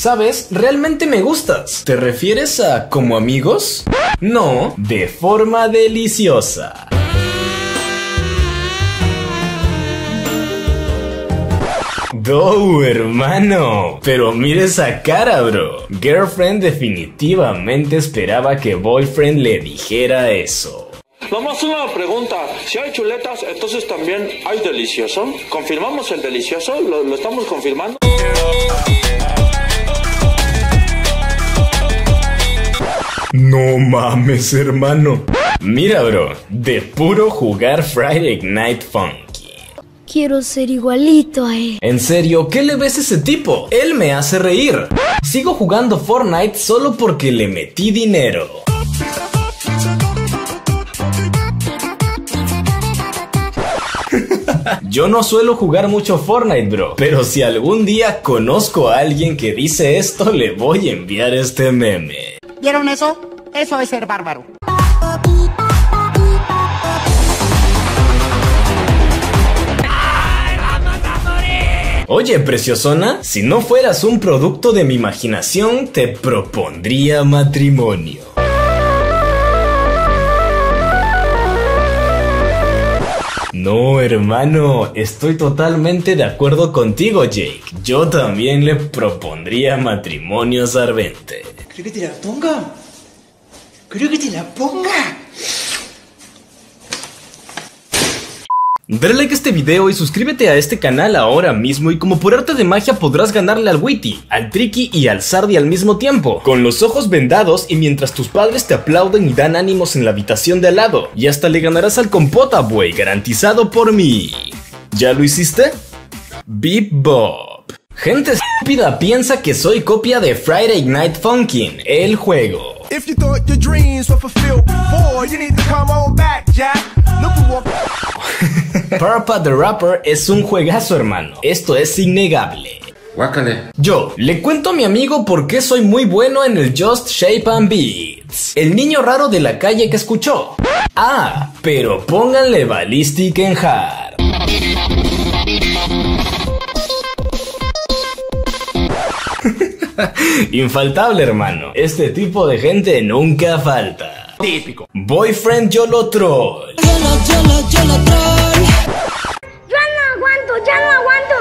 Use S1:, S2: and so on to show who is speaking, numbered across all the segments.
S1: ¿Sabes? Realmente me gustas. ¿Te refieres a como amigos? No, de forma deliciosa. Hermano, pero mira esa cara, bro. Girlfriend definitivamente esperaba que boyfriend le dijera eso.
S2: Nomás una pregunta, si hay chuletas, entonces también hay delicioso. ¿Confirmamos el delicioso? ¿Lo estamos confirmando?
S1: No mames, hermano. Mira, bro, de puro jugar Friday Night Funky.
S3: Quiero ser igualito a él.
S1: En serio, ¿qué le ves a ese tipo? Él me hace reír. Sigo jugando Fortnite solo porque le metí dinero. Yo no suelo jugar mucho Fortnite, bro, pero si algún día conozco a alguien que dice esto, le voy a enviar este meme.
S4: ¿Vieron eso? Eso es ser bárbaro.
S1: Oye, preciosona, si no fueras un producto de mi imaginación, te propondría matrimonio. No, hermano, estoy totalmente de acuerdo contigo, Jake. Yo también le propondría matrimonio a Sarvente.
S4: ¿Creo que te la ponga? ¿Creo que te la ponga?
S1: Dale like a este video y suscríbete a este canal ahora mismo y como por arte de magia podrás ganarle al Witty, al Tricky y al Sardi al mismo tiempo, con los ojos vendados y mientras tus padres te aplauden y dan ánimos en la habitación de al lado. Y hasta le ganarás al Compota, buey, garantizado por mí. ¿Ya lo hiciste? Beep Bob. Gente estúpida piensa que soy copia de Friday Night Funkin', el juego.
S5: If you thought your dreams were fulfilled before, you need to come on back, Jack. Look who
S1: Parappa the Rapper es un juegazo, hermano. Esto es innegable.
S6: Guácale.
S1: Yo le cuento a mi amigo por qué soy muy bueno en el Just Shape and Beats. El niño raro de la calle que escuchó. Ah, pero pónganle Ballistic en Hard. Infaltable, hermano. Este tipo de gente nunca falta.
S4: Típico.
S1: Boyfriend YOLO Troll.
S3: Yo no aguanto, ya no aguanto.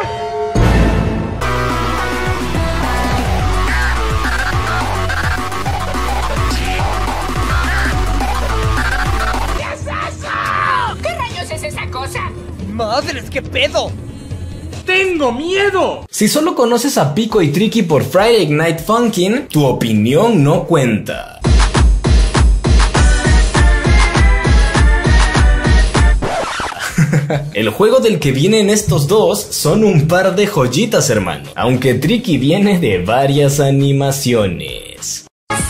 S7: ¿Qué es eso? ¿Qué rayos es esa cosa?
S4: ¡Madres, qué pedo! ¡Tengo miedo!
S1: Si solo conoces a Pico y Tricky por Friday Night Funkin', tu opinión no cuenta. El juego del que vienen estos dos son un par de joyitas, hermano. Aunque Tricky viene de varias animaciones.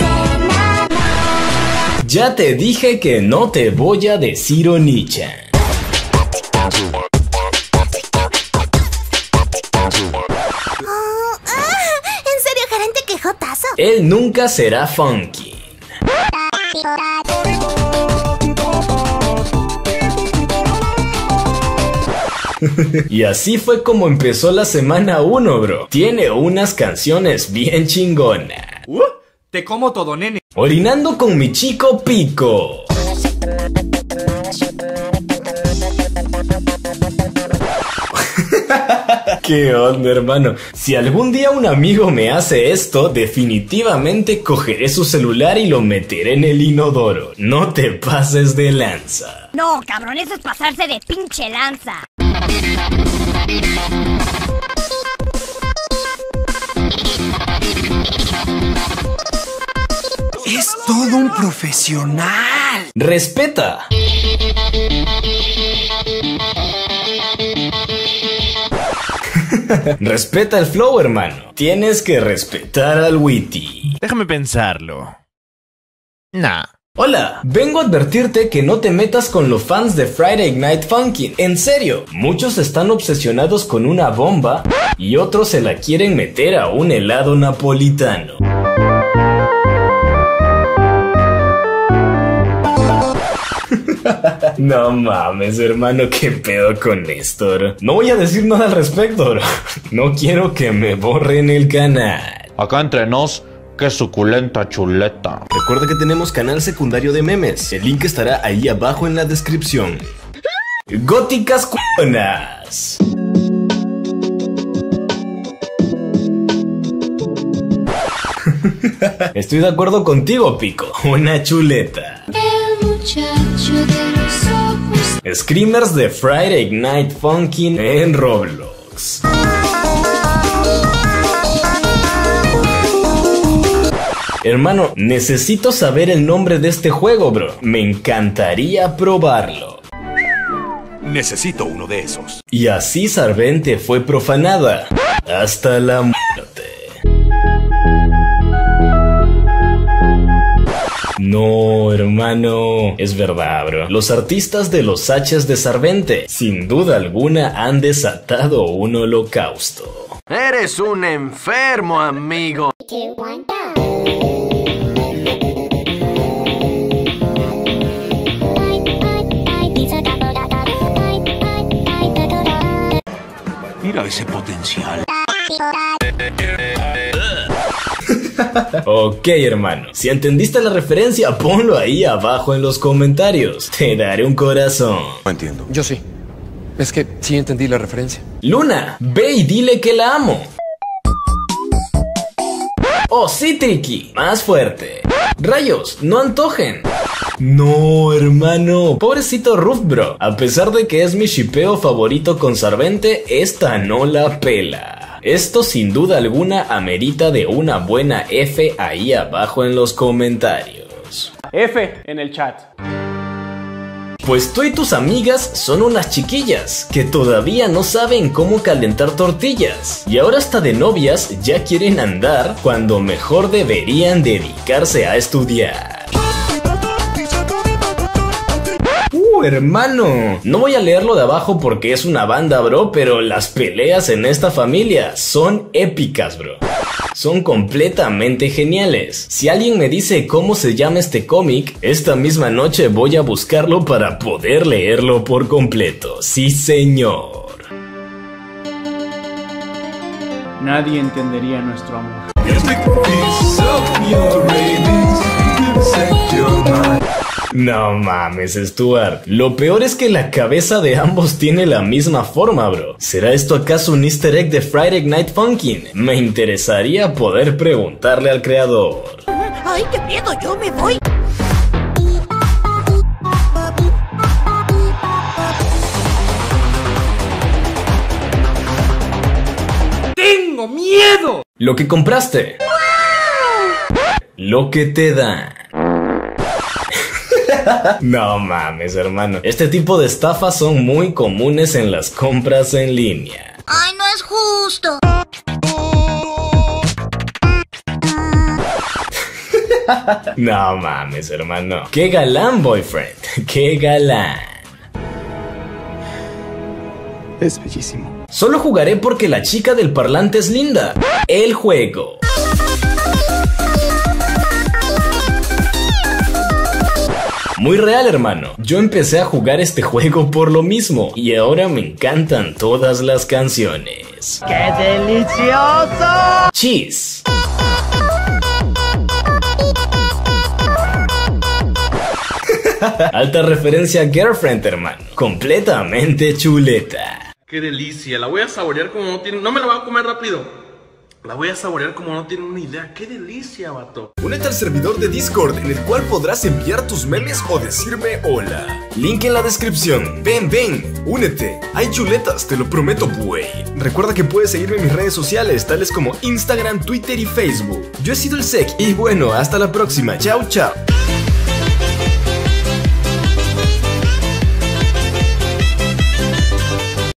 S1: Ya te dije que no te voy a decir Onichan.
S3: ¿En serio, gerente, qué jotazo?
S1: Él nunca será funky. Y así fue como empezó la semana 1, bro. Tiene unas canciones bien chingonas.
S4: Te como todo, nene.
S1: Orinando con mi chico Pico. ¿Qué onda, hermano? Si algún día un amigo me hace esto, definitivamente cogeré su celular y lo meteré en el inodoro. No te pases de lanza.
S3: No, cabrón, eso es pasarse de pinche lanza.
S4: Es todo un profesional.
S1: ¡Respeta! Respeta el flow, hermano. Tienes que respetar al Witty.
S6: Déjame pensarlo. Nah.
S1: Hola, vengo a advertirte que no te metas con los fans de Friday Night Funkin'. En serio, muchos están obsesionados con una bomba y otros se la quieren meter a un helado napolitano. No mames, hermano, qué pedo con esto, bro. No voy a decir nada al respecto, bro. No quiero que me borren el canal.
S2: Acá entre nos, qué suculenta chuleta.
S1: Recuerda que tenemos canal secundario de memes. El link estará ahí abajo en la descripción. Góticas cuonas. Estoy de acuerdo contigo, Pico. Una chuleta.
S3: El muchacho de los ojos.
S1: Screamers de Friday Night Funkin' en Roblox. Hermano, necesito saber el nombre de este juego, bro. Me encantaría probarlo.
S5: Necesito uno de esos.
S1: Y así Sarvente fue profanada. Hasta la muerte. No, hermano. Es verdad, bro. Los artistas de los H's de Sarvente, sin duda alguna, han desatado un holocausto.
S8: Eres un enfermo, amigo.
S4: Mira ese potencial.
S1: Ok, hermano, si entendiste la referencia, ponlo ahí abajo en los comentarios. Te daré un corazón.
S9: No entiendo.
S10: Yo sí. Es que sí entendí la referencia.
S1: Luna, ve y dile que la amo. Oh, sí, Tricky, más fuerte. Rayos, no antojen. No, hermano. Pobrecito Ruff, bro. A pesar de que es mi shipeo favorito con Sarvente, esta no la pela. Esto sin duda alguna amerita de una buena F ahí abajo en los comentarios.
S11: F en el chat.
S1: Pues tú y tus amigas son unas chiquillas que todavía no saben cómo calentar tortillas. Y ahora hasta de novias ya quieren andar cuando mejor deberían dedicarse a estudiar. Hermano, no voy a leerlo de abajo porque es una banda, bro, pero las peleas en esta familia son épicas, bro. Son completamente geniales. Si alguien me dice cómo se llama este cómic, esta misma noche voy a buscarlo para poder leerlo por completo. Sí, señor.
S11: Nadie entendería nuestro amor.
S1: No mames, Stuart. Lo peor es que la cabeza de ambos tiene la misma forma, bro. ¿Será esto acaso un easter egg de Friday Night Funkin'? Me interesaría poder preguntarle al creador.
S3: ¡Ay, qué miedo! ¡Yo me voy!
S11: ¡Tengo miedo!
S1: Lo que compraste. Lo que te dan. No mames, hermano. Este tipo de estafas son muy comunes en las compras en línea.
S3: ¡Ay, no es justo!
S1: No mames, hermano. ¡Qué galán, boyfriend! ¡Qué galán!
S9: Es bellísimo.
S1: Solo jugaré porque la chica del parlante es linda. El juego. Muy real, hermano. Yo empecé a jugar este juego por lo mismo y ahora me encantan todas las canciones.
S8: ¡Qué delicioso!
S1: Cheese. Alta referencia a Girlfriend, hermano. Completamente chuleta.
S12: ¡Qué delicia! La voy a saborear como no tiene... No me la voy a comer rápido. La voy a saborear como no tiene una idea. ¡Qué delicia, vato!
S1: Únete al servidor de Discord en el cual podrás enviar tus memes o decirme hola. Link en la descripción. Ven, únete. Hay chuletas, te lo prometo, güey. Recuerda que puedes seguirme en mis redes sociales, tales como Instagram, Twitter y Facebook. Yo he sido el Sec y bueno, hasta la próxima. Chao, chao.